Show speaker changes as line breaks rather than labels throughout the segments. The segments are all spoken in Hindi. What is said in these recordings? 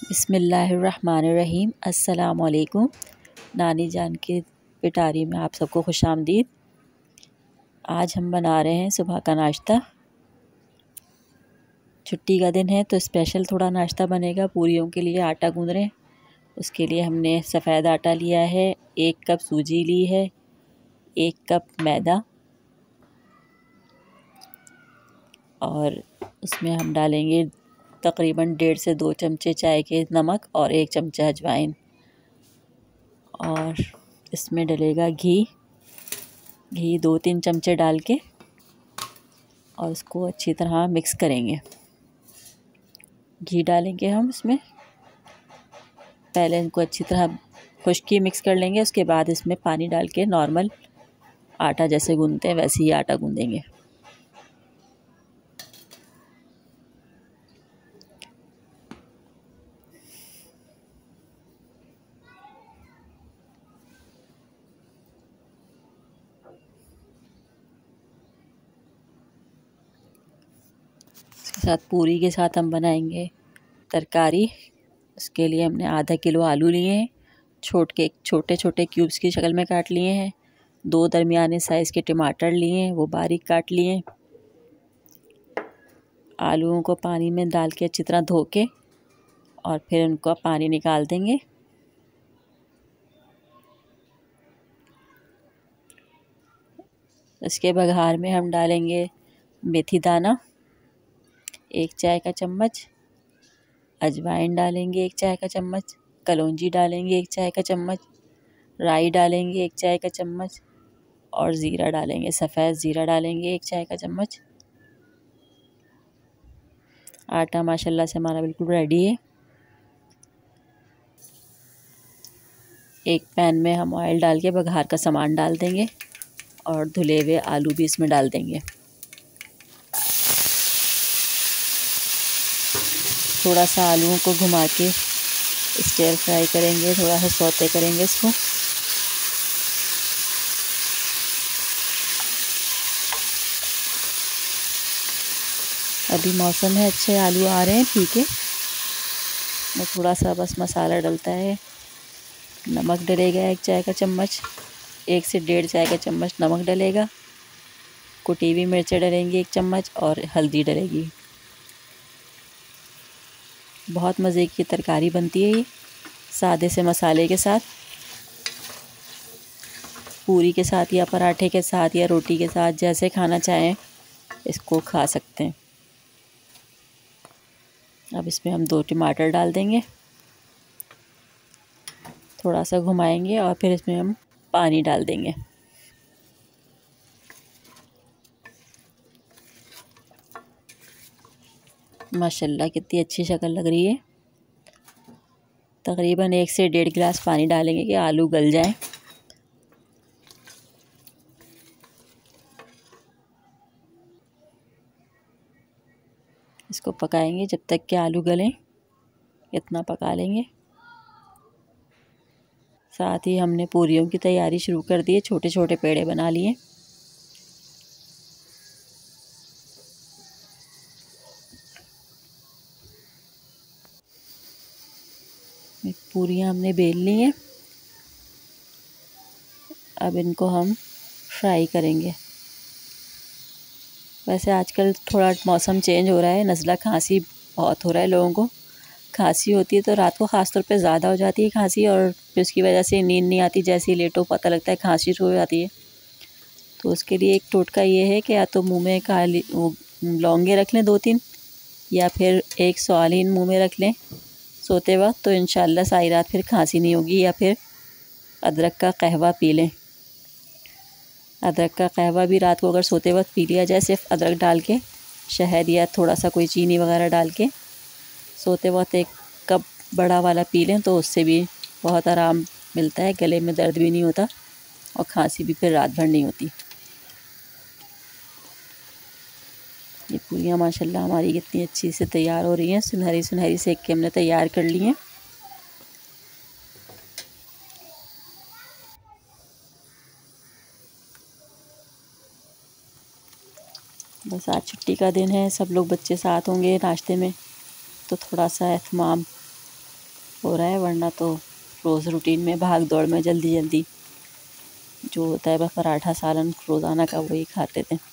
बिस्मिल्लाहिर्रहमानिर्रहीम। अस्सलामुअलैकुम। नानी जान की पिटारी में आप सबको खुशामदीद। आज हम बना रहे हैं सुबह का नाश्ता। छुट्टी का दिन है तो स्पेशल थोड़ा नाश्ता बनेगा। पूरियों के लिए आटा गूंद रहे हैं। उसके लिए हमने सफ़ेद आटा लिया है, 1 कप सूजी ली है, 1 कप मैदा, और उसमें हम डालेंगे तकरीबन 1.5 से 2 चमचे चाय के नमक और 1 चमचा अजवाइन, और इसमें डलेगा घी 2-3 चमचे डाल के, और उसको अच्छी तरह मिक्स करेंगे। घी डालेंगे हम इसमें, पहले इनको अच्छी तरह खुश्की मिक्स कर लेंगे। उसके बाद इसमें पानी डाल के नॉर्मल आटा जैसे गूंदते हैं वैसे ही आटा गूंदेंगे। इसके साथ पूरी के साथ हम बनाएंगे तरकारी। उसके लिए हमने आधा किलो आलू लिए हैं, छोटे छोटे क्यूब्स की शक्ल में काट लिए हैं। 2 दरमियाने साइज़ के टमाटर लिए हैं, वो बारीक काट लिए हैं। आलूओं को पानी में डाल के अच्छी तरह धो के और फिर उनको पानी निकाल देंगे। इसके बघार में हम डालेंगे मेथी दाना 1 चाय का चम्मच, अजवाइन डालेंगे 1 चाय का चम्मच, कलौंजी डालेंगे 1 चाय का चम्मच, राई डालेंगे 1 चाय का चम्मच, और ज़ीरा डालेंगे, सफ़ेद ज़ीरा डालेंगे 1 चाय का चम्मच। आटा माशाल्लाह से हमारा बिल्कुल रेडी है। एक पैन में हम ऑयल डाल के बघार का सामान डाल देंगे और धुले हुए आलू भी इसमें डाल देंगे। थोड़ा सा आलूओं को घुमा के स्टर फ्राई करेंगे, थोड़ा सा सौते करेंगे इसको। अभी मौसम है, अच्छे आलू आ रहे हैं, ठीक है। मैं थोड़ा सा बस मसाला डलता है। नमक डलेगा 1 चाय का चम्मच, 1 से 1.5 चाय का चम्मच नमक डलेगा। कुटी हुई मिर्चें डलेंगी 1 चम्मच, और हल्दी डलेगी। बहुत मज़े की तरकारी बनती है ये, सादे से मसाले के साथ। पूरी के साथ या पराठे के साथ या रोटी के साथ जैसे खाना चाहें इसको खा सकते हैं। अब इसमें हम 2 टमाटर डाल देंगे, थोड़ा सा घुमाएंगे और फिर इसमें हम पानी डाल देंगे। माशाल्लाह कितनी अच्छी शक्ल लग रही है। तकरीबन 1 से 1.5 गिलास पानी डालेंगे कि आलू गल जाए। इसको पकाएंगे जब तक कि आलू गलें, इतना पका लेंगे। साथ ही हमने पूरियों की तैयारी शुरू कर दी है। छोटे छोटे पेड़े बना लिए। पूरियां हमने बेल ली हैं। अब इनको हम फ्राई करेंगे। वैसे आजकल थोड़ा मौसम चेंज हो रहा है, नज़ला खांसी बहुत हो रहा है लोगों को। खांसी होती है तो रात को ख़ास तौर पे ज़्यादा हो जाती है खांसी, और फिर उसकी वजह से नींद नहीं आती। जैसे ही लेटो पता लगता है खांसी शुरू हो जाती है। तो उसके लिए एक टोटका ये है कि या तो मुंह में काली लौंगे रख लें 2-3, या फिर एक सौलीन मुंह में रख लें सोते वक्त, तो इंशाल्लाह सारी रात फिर खांसी नहीं होगी। या फिर अदरक का कहवा पी लें। अदरक का कहवा भी रात को अगर सोते वक्त पी लिया जाए, सिर्फ अदरक डाल के, शहद या थोड़ा सा कोई चीनी वगैरह डाल के सोते वक्त 1 कप बड़ा वाला पी लें, तो उससे भी बहुत आराम मिलता है। गले में दर्द भी नहीं होता और खांसी भी फिर रात भर नहीं होती। ये पूरियाँ माशाल्लाह हमारी कितनी अच्छी से तैयार हो रही हैं। सुनहरी सुनहरी सेक के हमने तैयार कर ली हैं। बस आज छुट्टी का दिन है, सब लोग बच्चे साथ होंगे नाश्ते में, तो थोड़ा सा एहतमाम हो रहा है, वरना तो रोज़ रूटीन में भाग दौड़ में जल्दी जल्दी जो होता है, बस पराठा सालन रोज़ाना का वही खाते थे।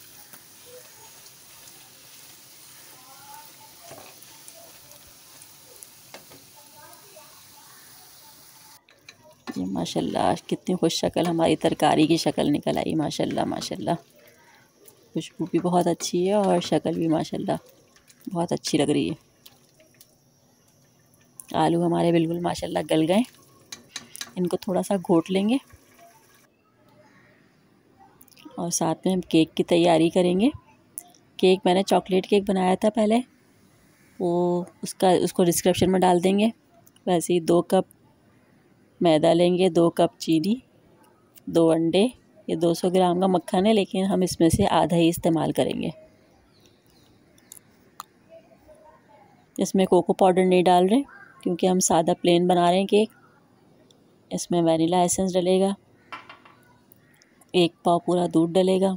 ये माशाल्लाह कितनी खुश शक्ल हमारी तरकारी की शक्ल निकल आई, माशाल्लाह माशाल्लाह। खुशबू भी बहुत अच्छी है और शक्ल भी माशाल्लाह बहुत अच्छी लग रही है। आलू हमारे बिल्कुल माशाल्लाह गल गए, इनको थोड़ा सा घोट लेंगे और साथ में हम केक की तैयारी करेंगे। केक मैंने चॉकलेट केक बनाया था पहले, वो उसको डिस्क्रिप्शन में डाल देंगे। वैसे ही 2 कप मैदा लेंगे, 2 कप चीनी, 2 अंडे, ये 200 ग्राम का मक्खन है, लेकिन हम इसमें से आधा ही इस्तेमाल करेंगे। इसमें कोको पाउडर नहीं डाल रहे क्योंकि हम सादा प्लेन बना रहे हैं केक। इसमें वनीला एसेंस डलेगा, 1 पाव पूरा दूध डलेगा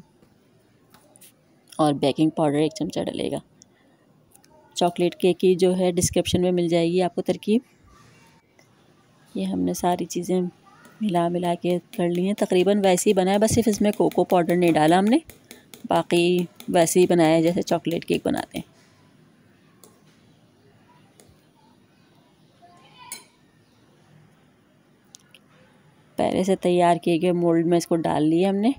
और बेकिंग पाउडर 1 चमचा डलेगा। चॉकलेट केक की जो है डिस्क्रिप्शन में मिल जाएगी आपको तरकीब। ये हमने सारी चीज़ें मिला के कर ली हैं, तकरीबन वैसे ही बना है, बस सिर्फ इसमें कोको पाउडर नहीं डाला हमने, बाकी वैसे ही बनाया है जैसे चॉकलेट केक बनाते हैं। पहले से तैयार किए गए मोल्ड में इसको डाल लिया हमने।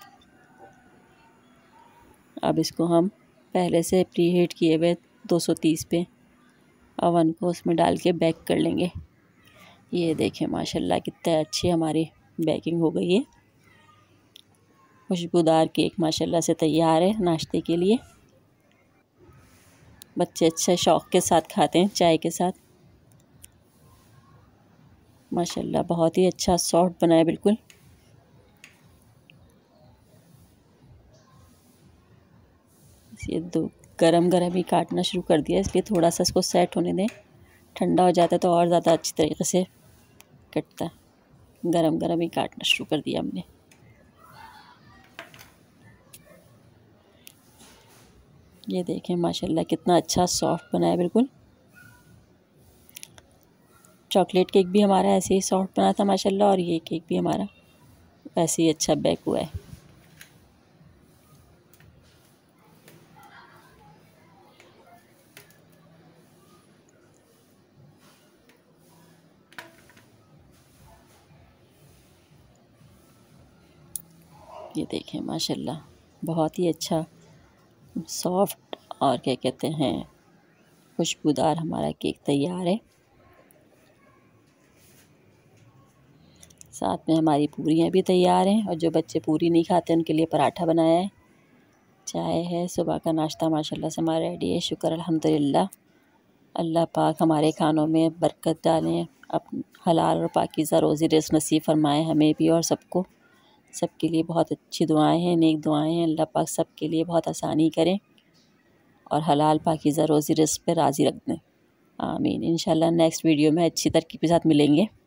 अब इसको हम पहले से प्री हीट किए हुए 230 पे अवन को उसमें डाल के बेक कर लेंगे। ये देखें माशाल्लाह कितनी अच्छी हमारी बेकिंग हो गई है। खुशबूदार केक माशाल्लाह से तैयार है नाश्ते के लिए। बच्चे अच्छे शौक़ के साथ खाते हैं चाय के साथ। माशाल्लाह बहुत ही अच्छा सॉफ्ट बना है बिल्कुल। ये गरम ही काटना शुरू कर दिया, इसलिए थोड़ा सा इसको सेट होने दें। ठंडा हो जाता है तो और ज़्यादा अच्छी तरीके से कटता है। गरम ही काटना शुरू कर दिया हमने। ये देखें माशाल्लाह कितना अच्छा सॉफ्ट बना है बिल्कुल। चॉकलेट केक भी हमारा ऐसे ही सॉफ्ट बना था माशाल्लाह, और ये केक भी हमारा ऐसे ही अच्छा बेक हुआ है। ये देखें माशाल्लाह बहुत ही अच्छा सॉफ्ट और क्या कहते हैं खुशबूदार हमारा केक तैयार है। साथ में हमारी पूरियाँ भी तैयार हैं, और जो बच्चे पूरी नहीं खाते उनके लिए पराठा बनाया है। चाय है, सुबह का नाश्ता माशाल्लाह से हमारा रेडी है। शुक्र अल्हम्दुलिल्लाह। अल्लाह पाक हमारे खानों में बरकत डालें, अब हलाल और पाकीज़ा रोज़ी रिज़्क़ नसीब फरमाएँ हमें भी और सबको। सबके लिए बहुत अच्छी दुआएं हैं, नेक दुआएं हैं। अल्लाह पाक सबके लिए बहुत आसानी करें और हलाल पाकीज़ा रोज़ी रिज़्क़ पे राज़ी रख दें। आमीन। इंशाल्लाह नेक्स्ट वीडियो में अच्छी तरकीब के साथ मिलेंगे।